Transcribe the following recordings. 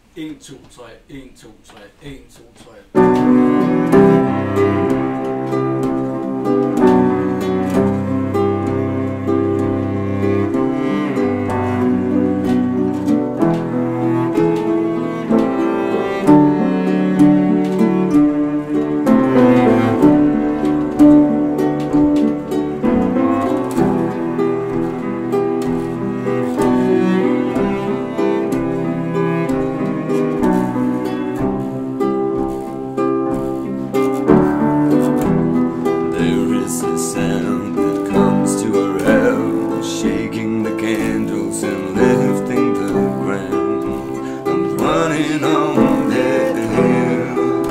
1, 2, 3, 1, 2, 3, 1, 2, 3. Sound that comes to our house, shaking the candles and lifting the ground. I'm running on that hill.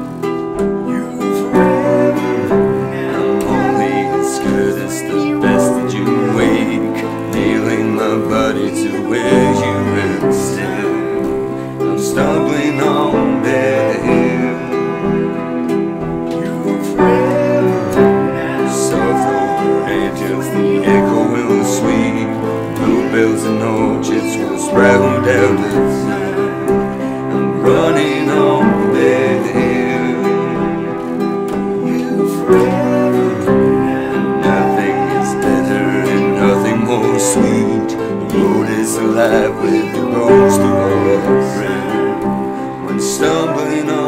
I'm only as good as the best that you wake, nailing my body to where you rest. I'm stumbling on that hill. The echo will sweet, bluebells and orchards will sprout out the sun. I'm running on that hill. Nothing is better and nothing more sweet. The road is alive with the rose to our friend. When stumbling on